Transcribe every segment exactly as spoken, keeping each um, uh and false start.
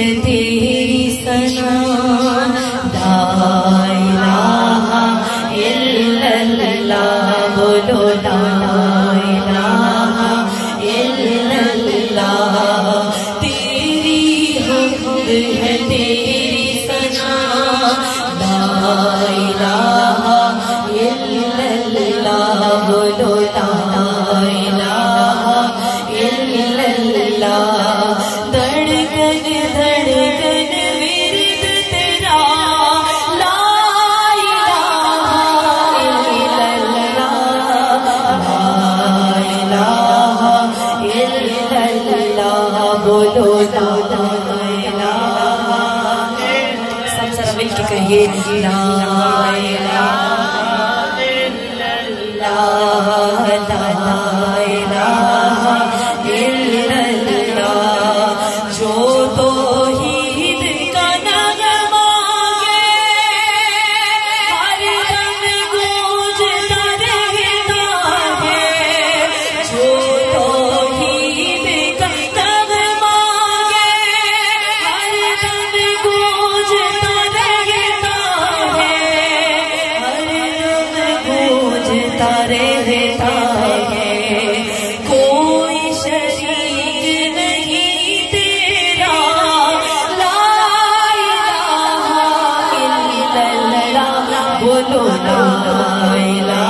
تیری ثنا لا الہ الا اللہ بولو لا الہ الا اللہ تیری حمد ہے تیری ثنا لا الہ الا اللہ بولو لا الہ الا اللہ دھڑکن دھڑکن ورد تیرا لا الہ الا اللہ لا الہ الا اللہ بولو لا الہ سب ذرا مل کے کہیے لا الہ الا اللہ لا الہ الا اللہ جو توحید کا نغمہ ہے ہر دم گونجتا رہتا ہے جو توحید کا نغمہ ہے ہر دم گونجتا رہتا ہے ہر دم گونجتا رہتا ہے کوئی شریک نہیں تیرا لا الہ الا اللہ بولو لا الہ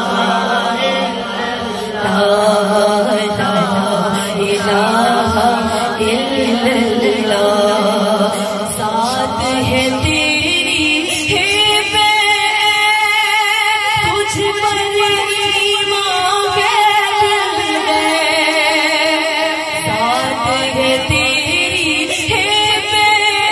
الا اللہ ذات ہے تیری ہے بے تجھ پر ایمان ہے دل ہے ذات ہے تیری ہے بے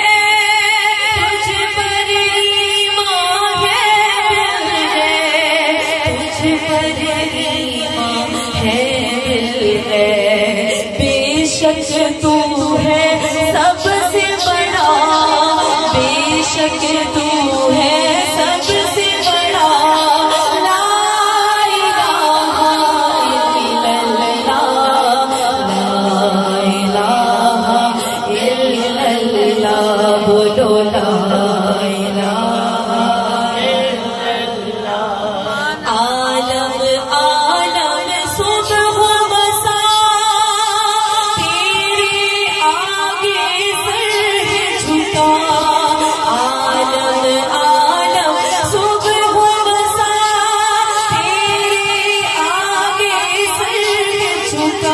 تجھ پر ایمان ہے دل ہے تجھ پر ایمان ہے دل ہے بے شک تو ہے سب سے بڑا بے شک تو ہے سب سے بڑا لا الہ الا اللہ لا الہ الا اللہ بولو لا الہ الا اللہ عالم عالم صبح و مساء تیرے آگے سر ہے جھکا عالم عالم صبح و مساء تیرے آگے سر ہے جھکا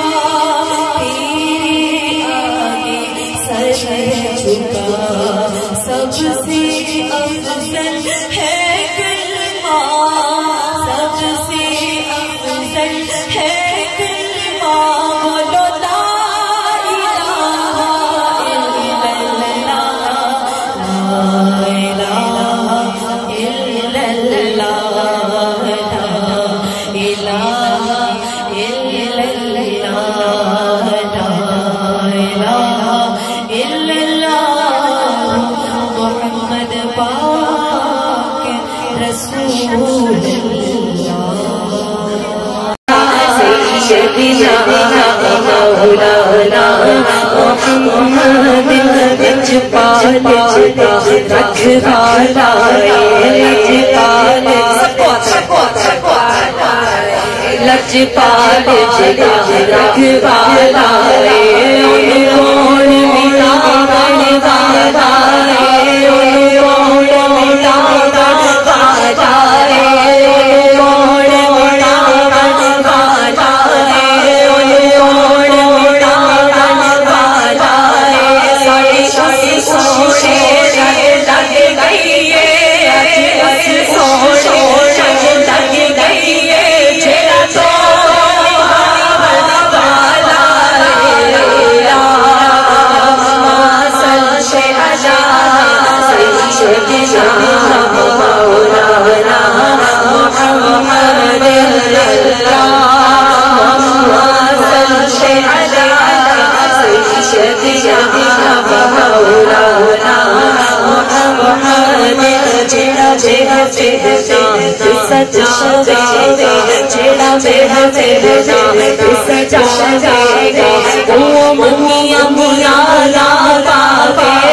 تیرے آگے سر ہے جھکا سب سے افضل ہے کلمہ سب سے افضل ہے کلمہ بولو لا الہ الا اللہ لا الہ الا اللہ لا الہ الا اللہ لا الہ الا اللہ محمد پاک رسول سیدنا مولانا محمد لج پال رکھوالا لج پال لج پال رکھوالا کون مٹانے والا سجا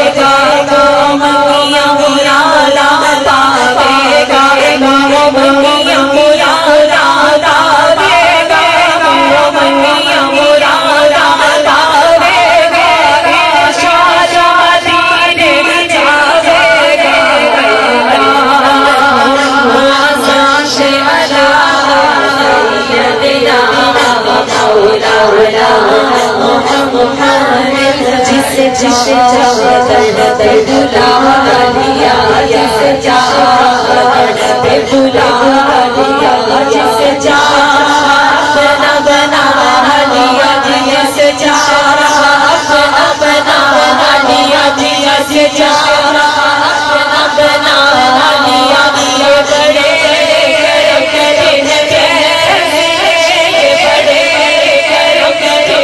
بلا لیا جس چاہت پہ بلا لیا جس چاہت اپنا بنا لیا جس چاہت اپنا بنا لیا جس چاہت اپنا بنا لیا یہ بڑے کرم کیسے یہ بڑے کرم کیسے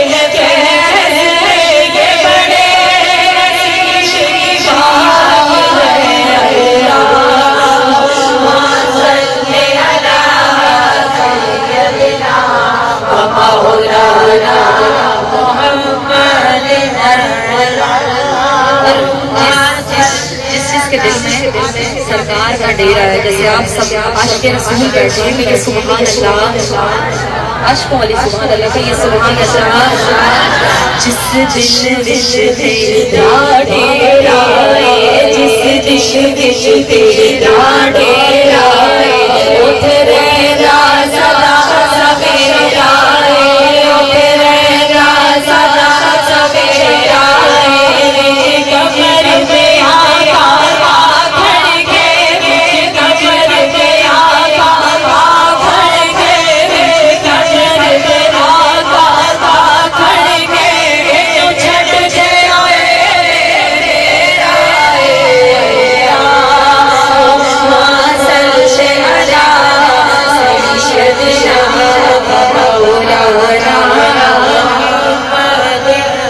یہ بڑے عشق کی بات ہے اللہم صلی علی سیدنا و مولانا محمد۔ جس جس کے دل میں سرکار کا ڈیرا ہے، جیسے آپ سب عاشق رسول بیٹھے ہیں، یہ سبحان اللہ عشق والی سبحان اللہ کہ یہ سبحان اللہ جس دل دل تیرا ڈیرا ہے، جس دل دل تیرا ڈیرا ہے اٹھ رہنا سدا سویرا ہے، اٹھ رہنا سدا سویرا ہے، کمر پہ آقا کھڑ کے کمر پہ آقا کھڑ کے کمر پہ آقا کھڑ کے تو چھٹ گیا میرا صلی علی سیدنا مولانا محمد۔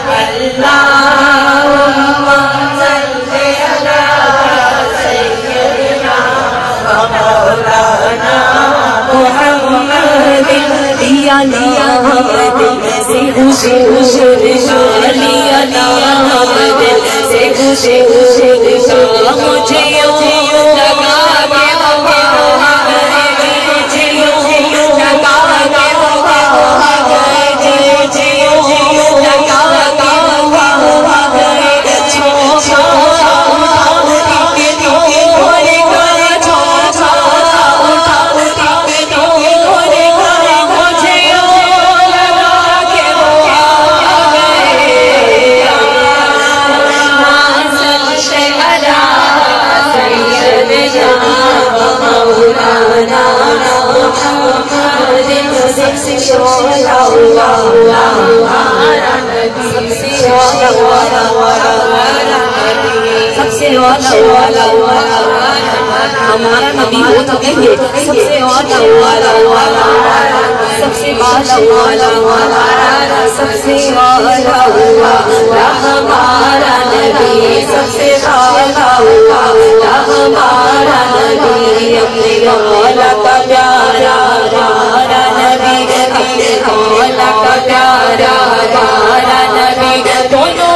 اللہم صلی علی سیدنا مولانا محمد۔ لیا لیا دل سے خوشی خوشی لیا لیا دل سے خوشی خوشی مجھے یوں لگا کے وہاں مجھے یوں لگا کے وہاں مجھے یوں لگا کے وہاں چھوڑا سب سے والا والا ہمارا نبی ہو تو کہیے سب سے والا والا سب سے والا والا سب سے والا ہمارا نبی سب سے والا ہمارا نبی اپنے مولا کا پیارا ہمارا نبی اپنے مولا کا پیارا ہمارا نبی دونوں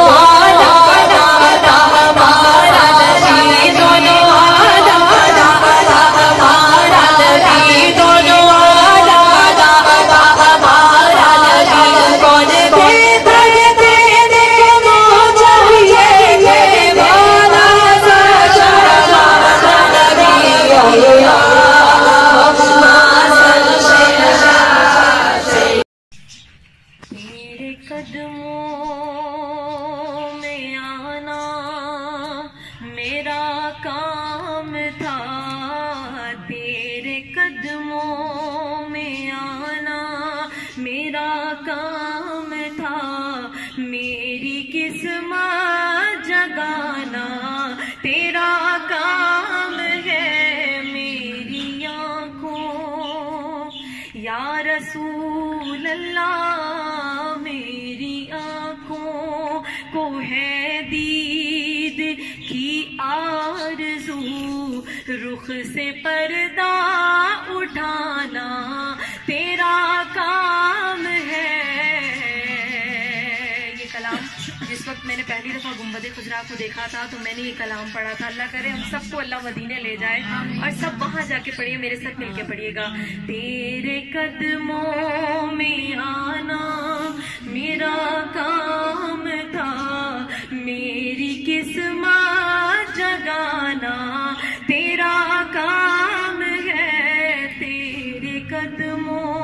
رسول اللہ میری آنکھوں کو ہے دید کی آرزو رخ سے پردہ اٹھانا تیرا کام ہے۔ یہ کلام جس وقت میں نے پہلی دفعہ گنبد خضرا کو دیکھا تھا تو میں نے یہ کلام پڑھا تھا۔ اللہ کرے ہم سب کو اللہ مدینے لے جائے اور سب وہاں جا کے پڑھیے، میرے ساتھ مل کے پڑھیے گا۔ تیرے قدموں میں آنا میرا کام تھا، میری قسمت جگانا تیرا کام ہے۔ تیرے قدموں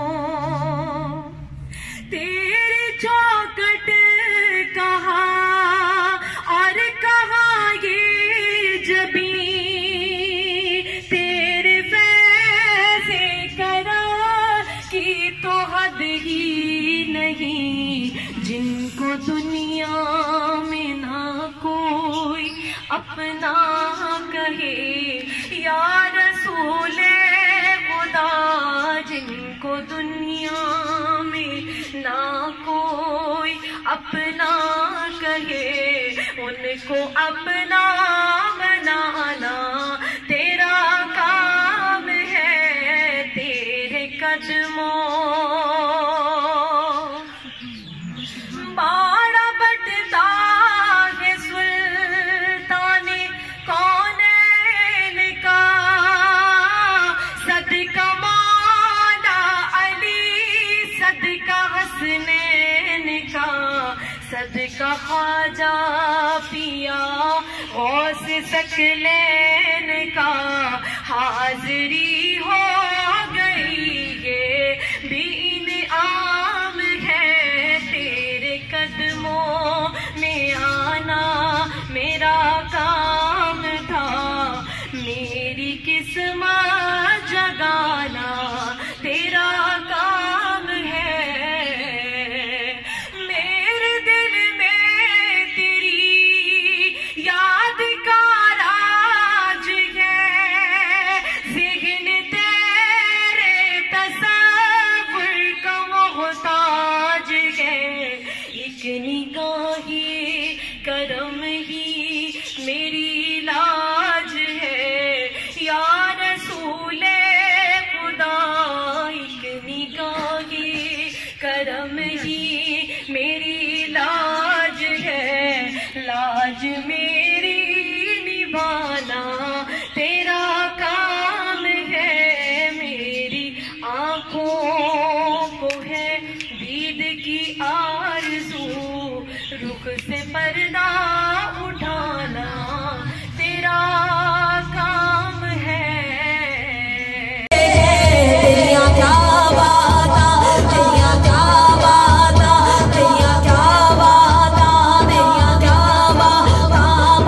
تیری چوکٹ کہاں اور کہاں یہ ہی نہیں جن کو دنیا میں نہ کوئی اپنا کہے یا رسول خدا، جن کو دنیا میں نہ کوئی اپنا کہے ان کو اپنا بنانا تیرا کام ہے، تیرے قدموں باڑا بٹتا ہے سلطان کونین کا، صدقہ مولا علی صدقہ حسنین کا، صدقہ خواجہ پیا غوث ثقلین کا، حاضری ہو گئی یہ بھی انعام ہے، تیرے قدموں میں آنا میرا کام تھا، میری قسمت جگانا تیرا کام ہے، میرے دل میں تیری یاد کا راج ہے، ذہن تیرے تصور کا محتاج ہے، ایک نگاہی کرم ہی میری لاج ہے یا رسول خدا، ایک نگاہی کرم ہی میری لاج ہے، لاج میری نبھانا تیرا کام ہے، میری آنکھوں کو ہے دید کی آرزو، رخ سے پردہ اٹھانا تیرا کام ہے۔ تیریاں کیا باتاں، تیریاں کیا باتاں، تیریاں کیا باتاں، تیریاں کیا باتاں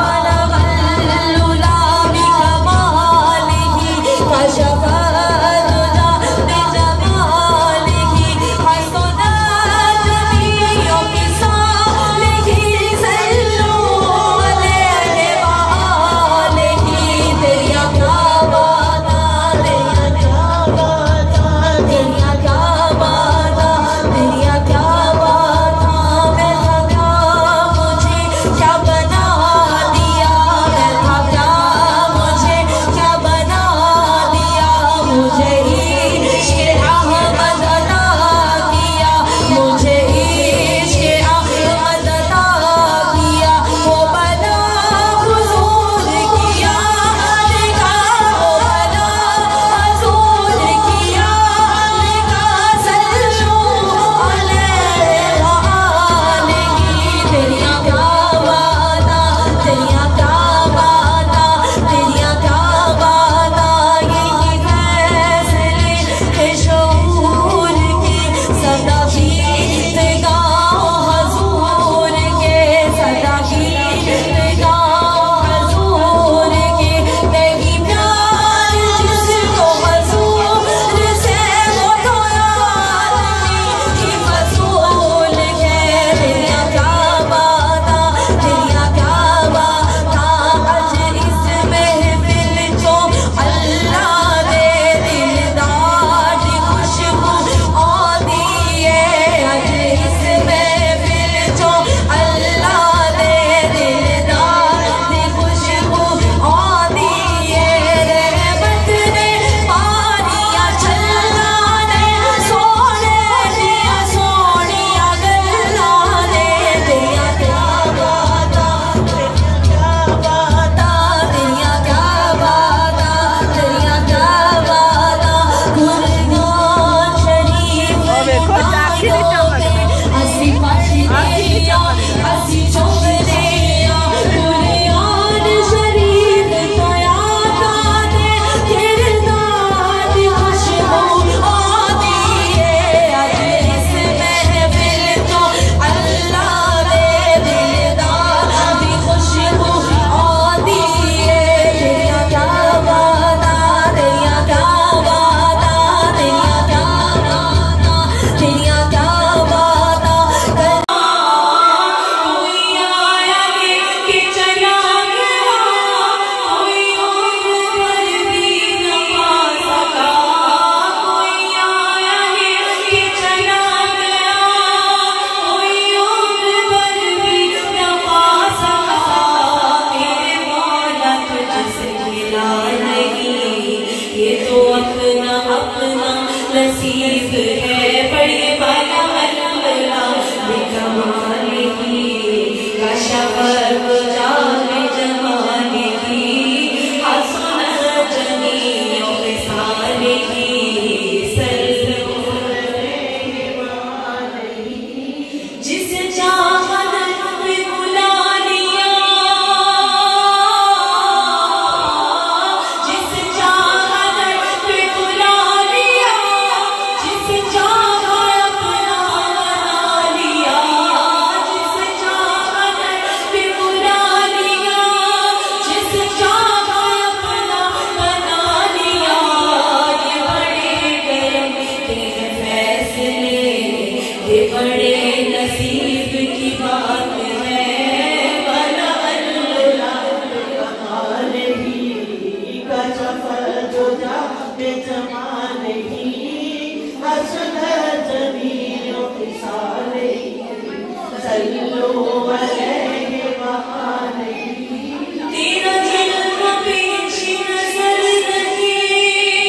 یہ بڑے نصیب کی بات ہے، بنا اللہ کمال ہی کا سفر جو جا بے جمال ہی، حسن جمیل و خصال ہی، صلو علیہ وآلہ۔ تیرا جلوہ پیش نظر نہیں،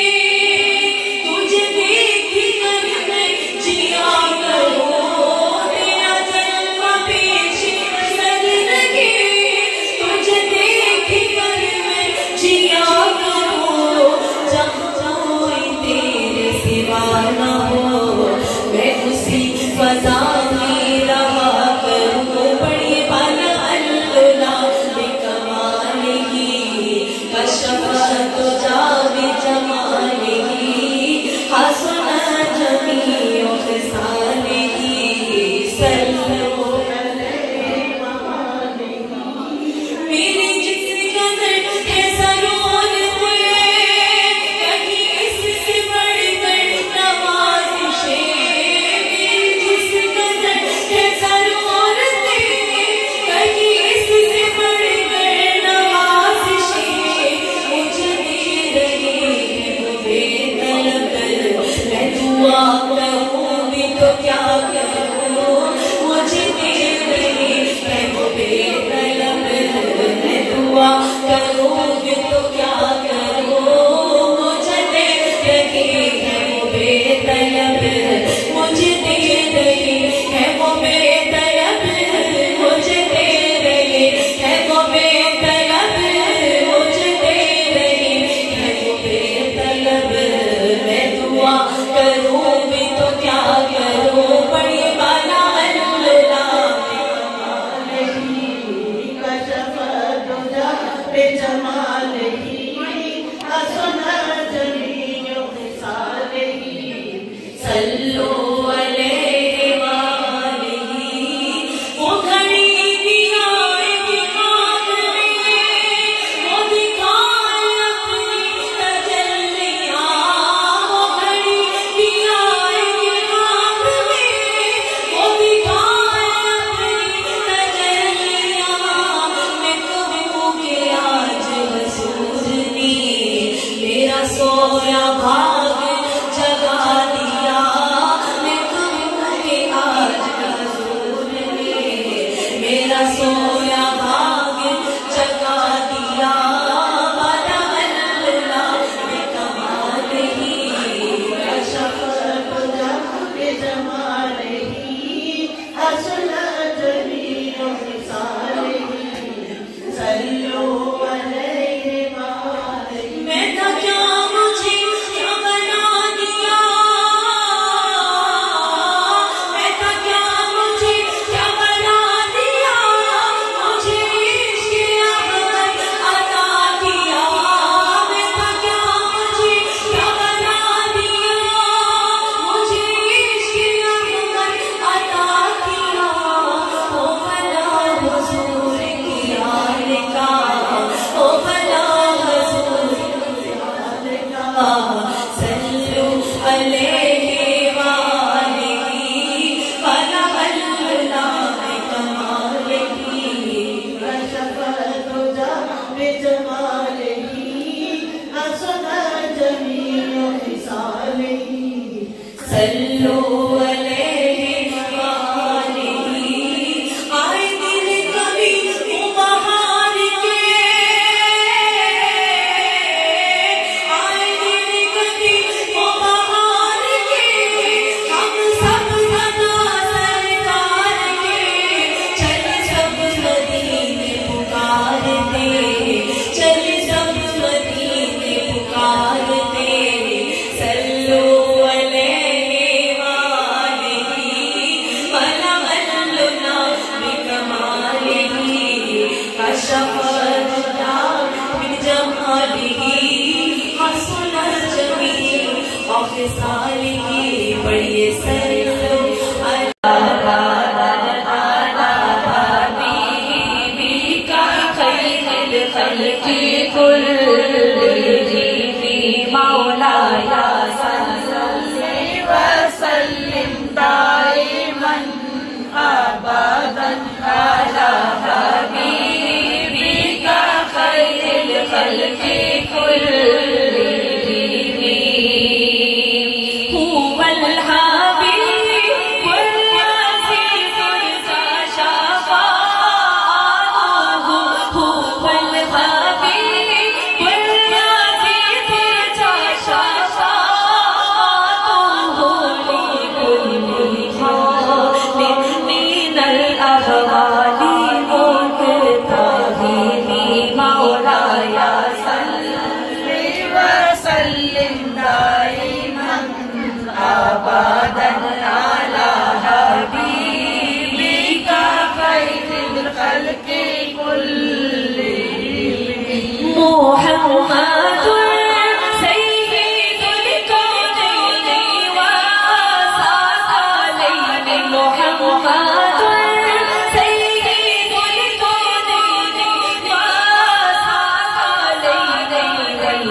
تجھے دیکھ کر میں جیا کروں، تیرا جلوہ پیش نظر نہیں، تجھے دیکھ کر میں جیا کروں، جہاں کوئی تیرے سوا نہ ہو میں اسی فضا میں رہا کروں، بڑی بنا اللہ بکمال ہی کشف تو جا بجمال ہی، حسن جمیع خصال ہی، صلو علیہ وآلہ۔ میرے جسم قدر ہے ضرور ہوئے، کہیں اس سے بڑھ کر نوازشیں، میرے جسم قدر ہے ضرور ہوئے، کہیں اس سے بڑھ کر نوازشیں، مجھے دے رہی ہے وہ بے طلب، میں دعا کروں بھی تو کیا کروں، مجھے دے رہی ہے وہ بے طلب، میں دعا کروں بھی تو کیا کروں، مجھے دے رہی ہے وہ بے طلب، مجھے دے رہی ہے وہ بے طلب، مجھے دے رہی ہے وہ بے طلب، مجھے دے رہی ہے وہ بے طلب، میں دعا کروں بھی تو کیا کروں، आला हबीबिका खैरिल खल्क़ि कुल्लिहिम हुवल हबीबुल अज़ीज़ुल शफ़ाअतुहु हुवल हबीबुल अज़ीज़ुल शफ़ाअतुहु लिकुल्लि खालिन मिनल अहवाली मुक्ताहिनी मौलाया सल्लि व सल्लिम दाइमन अबदन अला हबीबिका खैरिल खल्क़ि कुल्लिहिम मुहम्मदुल सय्यिदुल कौनैनि व साक़लैनि मुहम्मदुल सय्यिदुल कौनैनि व साक़लैनि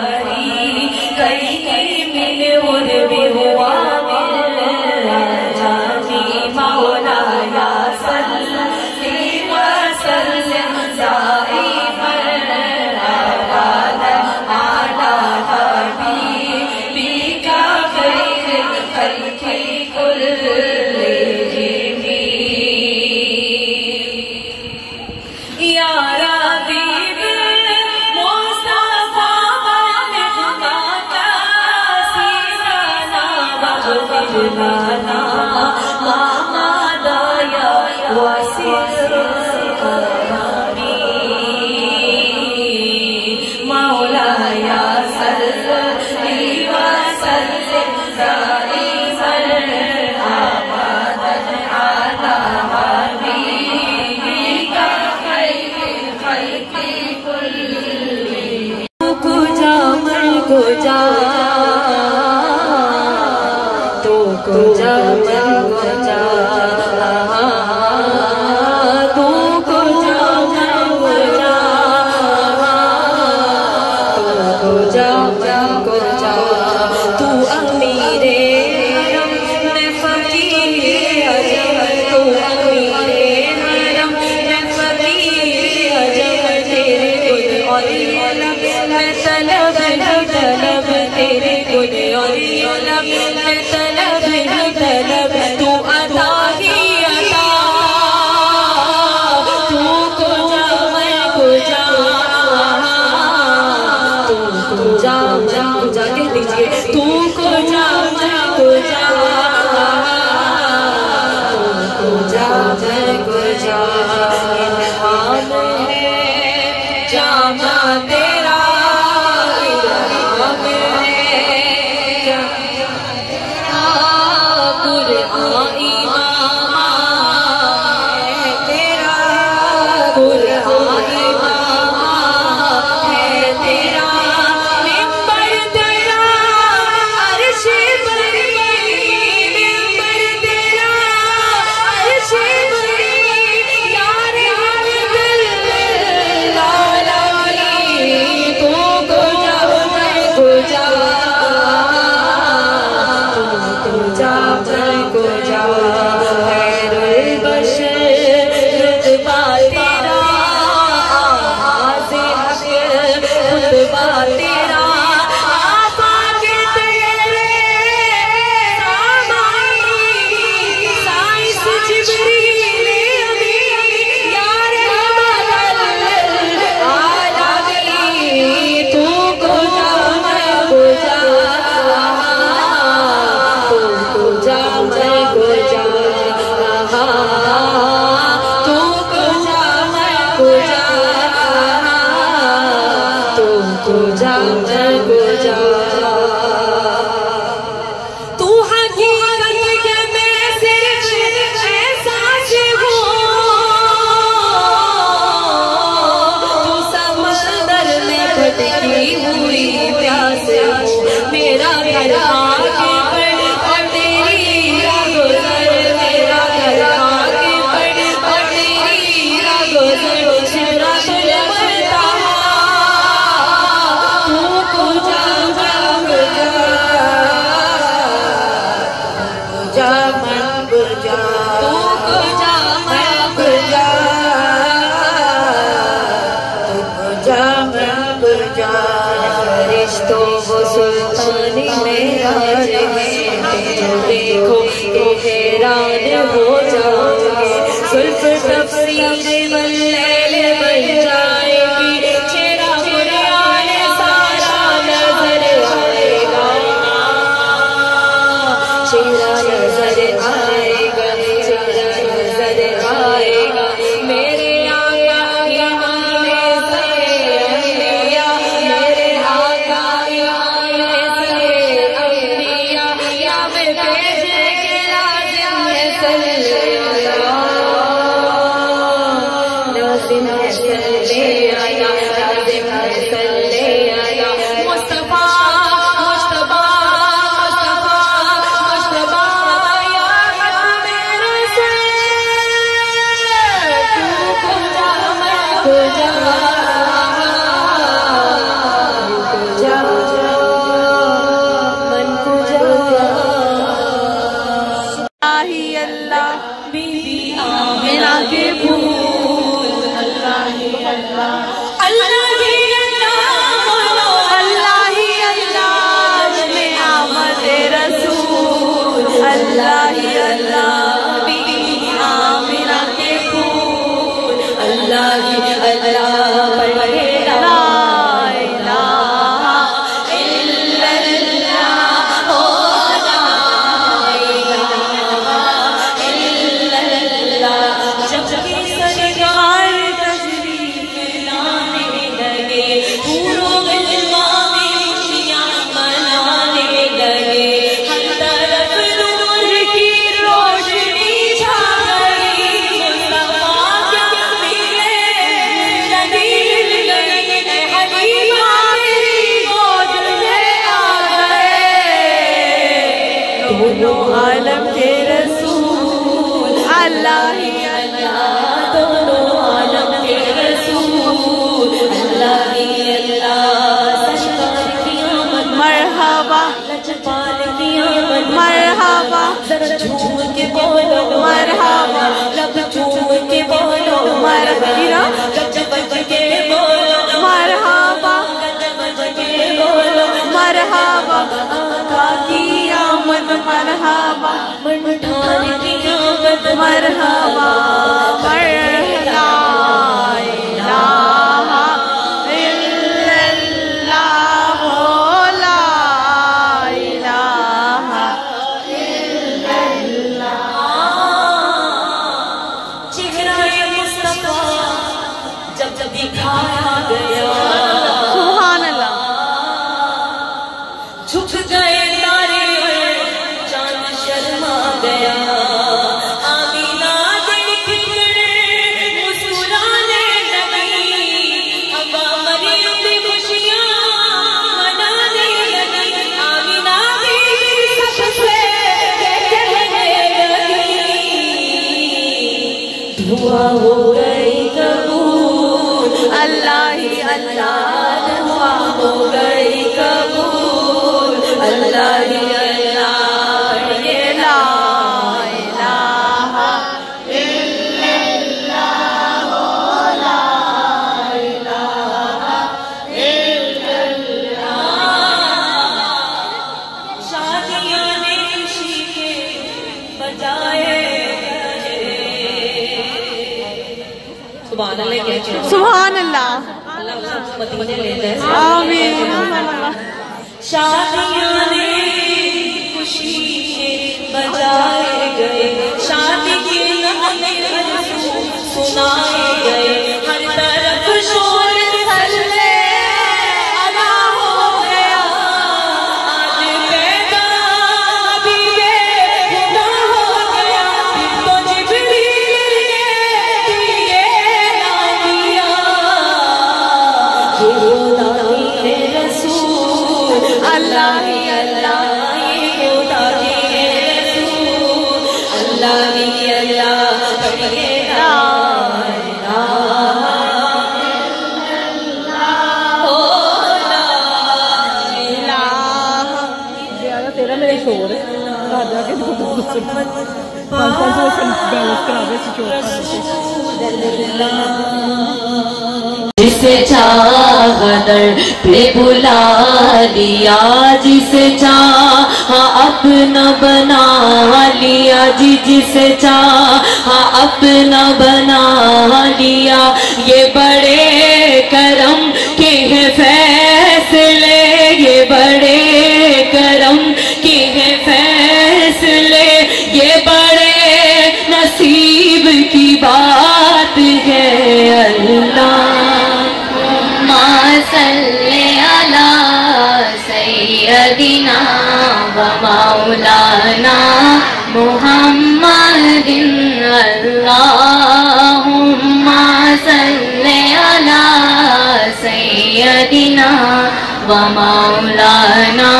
फरीक़ैनि मिन उर्बि व मिन जामी मौलाया सल्लि व सल्लिम दाइमन अबदन अला हबीबिका खैरिल खल्क़ि कुल्लिहिम या रब्बी मुस्तफा लना मामादाया वसीर करमी मौलाया सल्लि व सल्लिम दाइमन अबदन अला हबीबिका खैरिल खल्क़ि कुल्लिहिम को जा मन को जा तो को जा मन को जा तू को जा मन को जा तू को जा मन को जा तू अमीरे हरम मैं फकीरे अजम तू अमीरे हरम मैं फकीरे अजम तेरे गुण और इल्म मैं तलब नहीं तलब तेरे गुण और इल्म मैं तलब नहीं तलब तू अता ही अता तू को जा मैं को जा तू को जा मैं को जा कह दीजिए तू को जा मैं को जा तू को जा मैं को जा इल्हाम है जामा तेरा इल्हाम है कुरान इमाम है तेरा कुरान इमाम है तेरा मिंबर तेरा अर्श बरी मिंबर तेरा अर्श बरी यार दिल लाली तू को जा मैं को जा तू को जा मैं को जा खैरुल बशर रुतबा तेरा आवाज़ हक़ खुतबा तेरा आफाक़ तेरे सामानी साइंस जिब्रील अमीन या रहमतल आलमीन तू को जा मैं को जा तू को जा मैं को जा तू को जा मैं को जा तू को जा मैं को जा तू हकीकत के मैं सिर्फ एहसास हूँ तू समंदर में भटकी हुई प्यास हूँ मेरा घर आगे बढ़ और तेरी गुजर मेरा घर आगे बढ़ और तेरी गुजर सिदरतुल मुंतहा तू को जा मैं को जा जा मन को जा तू को जा मैं को जा حیران ہو جاؤ گے، زلف تفسیر واللیل بن جائے گی، چہرہ قرآن سارا نظر آئے گا، چہرہ نظر آئے گا، چہرہ نظر آئے گا، میرے آقا امام انبیاء، میرے آقا امام انبیاء، یا میں بھیجے کے لازم ہے صلی اللہ، لازم ہے صلی اللہ، لازم ہے صلی اللہ، مصطفیٰ مصطفیٰ دونوں عالم کے رسول اللہ ہی اللہ، دونوں عالم کے رسول اللہ ہی اللہ، سرکار کی آمد مرحبا، لجپال کی آمد مرحبا، ذرا جھوم کے بولو مرحبا، لب جھوم کے بولو مرحبا، گج بج کے بولو مرحبا، گج بج کے بولو مرحبا، آقا کی آمد مرحبا، منٹھان کی آمد مرحبا، لا الہ الا اللہ، لا الہ الا اللہ، چہرہ مصطفیٰ جب جب دکھایا گیا، سبحان اللہ، جھک گئے گیا، آمینہ دیکھ کر مسکرانے لگی، ابا مریم بھی خوشیاں منانے لگی، آمینہ بھی سب سے کہنے لگی، دعا ہو گئی قبول، اللہ ہی اللہ، دعا ہو گئی قبول، اللہ ہی اللہ، سبحان اللہ، آمین، شادیاں نے خوشی کے بجائے گئے، شادی کے گانے سنائے گئے، ہر طرف شور ہلے ادا ہو گیا، آج پیدا ابھی یہ خدا ہو گیا، تو جبریل نے اللہ ہی اللہ، یہ خدا کے رسول اللہ ہی اللہ، پڑھیے لا الہ الا اللہ، لا الہ، زیادہ تیرا میرے شور ہے، راجہ کے پانچ پانچ سو بیلنس کرا دے، جسے چاہا در پہ بلا لیا، جسے چاہا اپنا بنا لیا، جی جسے چاہا اپنا بنا لیا، یہ بڑے کرم کے ہیں فیصلے، یہ بڑے کرم کے ہیں فیصلے، یہ بڑے نصیب کی بات ہے اللہ۔ صلی علی سیدنا و مولانا محمد، اللہم صلی علی سیدنا و مولانا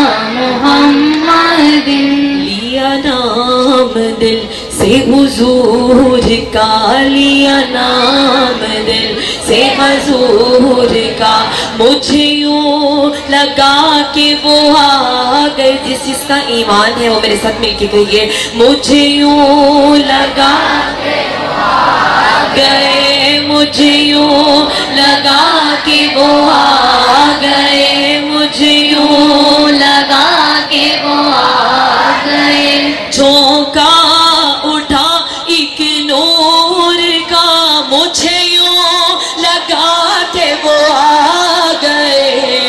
محمد۔ لیا نام دل سے حضور کا، لیا نام دل سے حضور کا، مجھے یوں لگا کہ وہ آ گئے۔ جس جس کا ایمان ہے وہ میرے ساتھ مل کے کہیے، مجھے یوں لگا کہ وہ آ گئے، مجھے یوں لگا کہ وہ آ گئے، مجھے یوں لگا کہ وہ آ گئے۔ جھونکا اٹھا ایک نور کا، مجھے یوں لگا کہ وہ آ گئے۔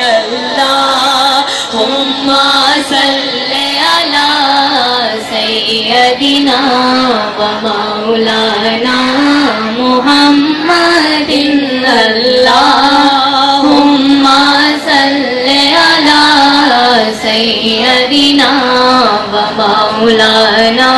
اللہم صلی علی سیدنا و مولانا محمد، اللہم صلی علی سیدنا و مولانا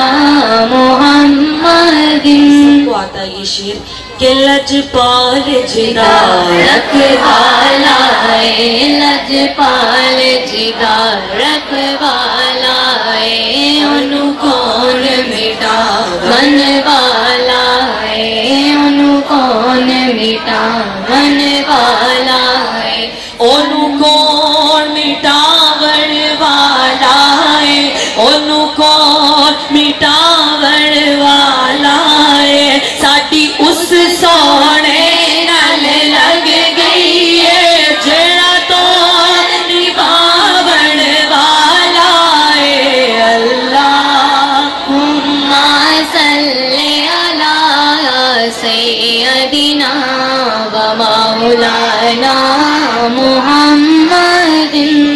محمد۔ سب کو آتا یہ شعر کہ لجپال جدا رکھوالا ہے، لجپال جدا رکھوالا ہے، انو کون مٹا من والا ہے، انو کون مٹا من والا ہے، انو کون مٹاور والا ہے، انو کون مٹاور والا ہے، ساڈی اس سونے نال لگ گئی ہے، جڑا تو نبھاون والا ہے۔ اللہم صلی علی سیدنا و مولانا محمد،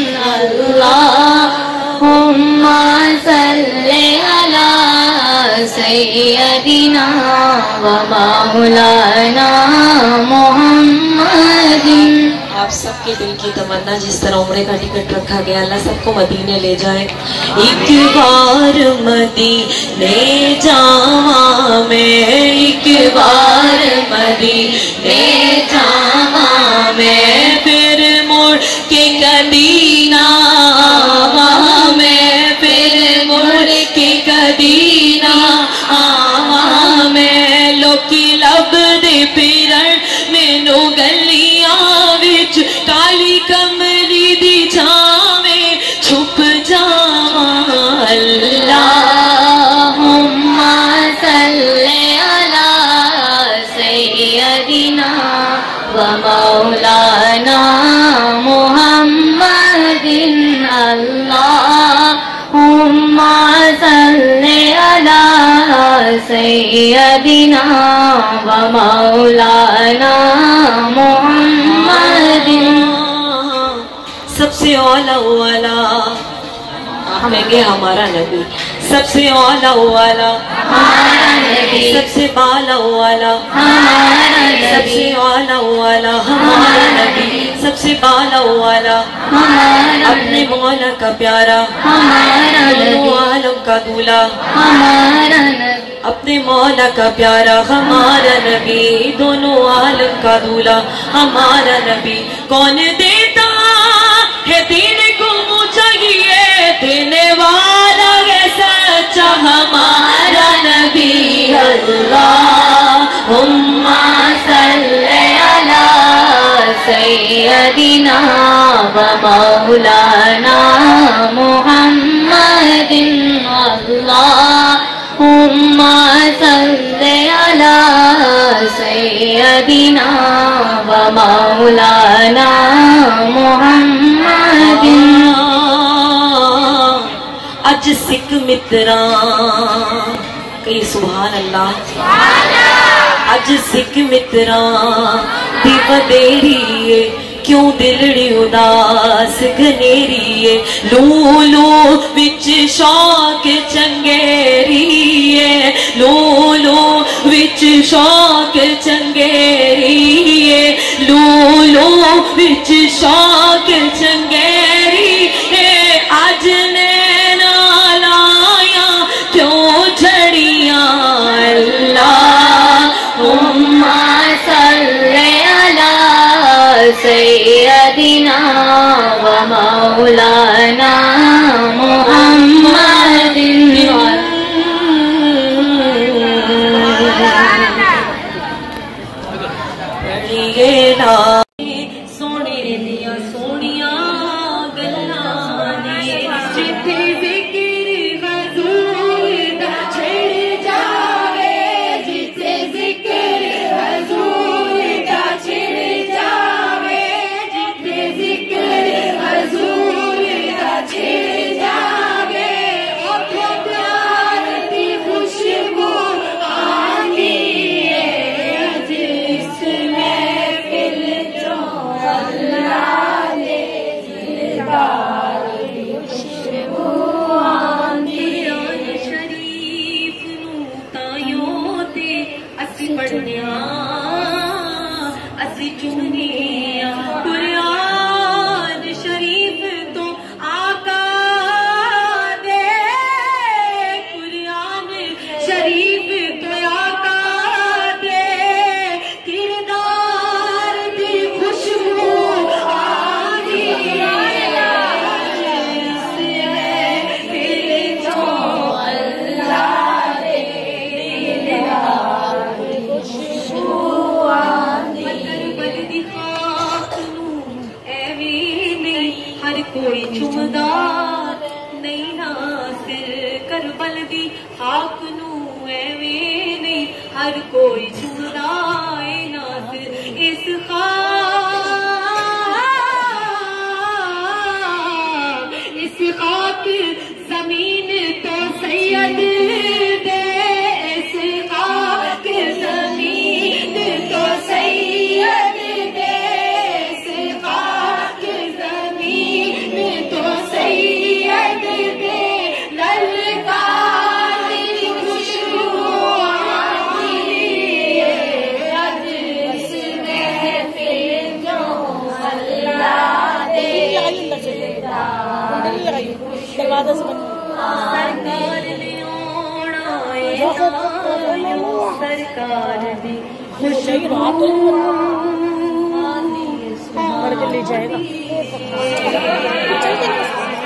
اللہم صلی علی سیدنا و مولانا محمد۔ آپ سب کے دل کی تمنا جس طرح عمرے کا ٹکٹ رکھا گیا، اللہ سب کو مدینے لے جائے۔ ایک بار مدینے جاواں میں، ایک بار مدینے جاواں میں، پھر مڑ کے کدی نہ آواں میں، پھر مڑ کے کدی نہ آواں میں، لوکی لب دے پھرن مینوں گلیاں وچ، کالی کملی دی چھاویں چھپ جاواں۔ اللہم صلی علی سیدنا و مولانا محمد، اللہم صلی علی سیدنا و مولانا محمد۔ سب سے اولا والا آپ کہیں گے ہمارا نبی، سب سے اولا والا ہمارا نبی، سب سے بالا والا ہمارا سب سے نبی، اولا والا ہمارا نبی، سب سے بالا والا ہمارا اپنے مولا کا پیارا، ہمارا دونوں نبی، عالم کا دولہ، ہمارا نبی، اپنے مولا کا پیارا ہمارا نبی، دونوں عالم کا دولہ ہمارا نبی۔ کون دیتا ہے دین کو چاہیے، دینے والا ہے سچا ہمارا نبی۔ اللہم صلی علی سیدنا و مولانا محمد، اللہم صلی علی سیدنا و مولانا محمد اج سکھ متراں کئی سبحان اللہ اج سکھ متراں دی ودیری کیوں دلڑی اداس گھنیری لو لو وچ شوق چنگیری لو لو وچ شوق چنگیری لو لو وچ شوق چنگیری اج نینا لایا کیوں جھڑیاں اللہم صلی علی سیدنا و مولانا محمد سونے دیا سونیاں گلاں نے جتھے ذکر حضور دا چھڑ جاوے جتھے ذکر حضور دا چھڑ جاوے جتھے ذکر حضور دا چھڑ جاوے اوتھے پیار دی خوشبو آندی ہے اج اس محفل اسی چونیا قرآن شریف تو آقا دے قرآن شریف تو آقا دے کردار دی خوشبو آندی کوئی چمدار نہیں ناصر کربل دی خاک نو ایویں نہیں ہر کوئی چمدا اے ناصر اس خاک اس خاک زمین تو سید دے اس خاک زمین تو سید دے اس خاک زمین تو سید دے للکار دی خوشبو آندی ہے اج اس محفل جو اللہ دے سرکار نے آنا ہے سرکار دی خوشبو لے جائے گا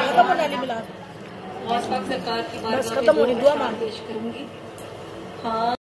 سرکار کی بس ختم ہونی دعا مانگ پیش کروں گی. ہاں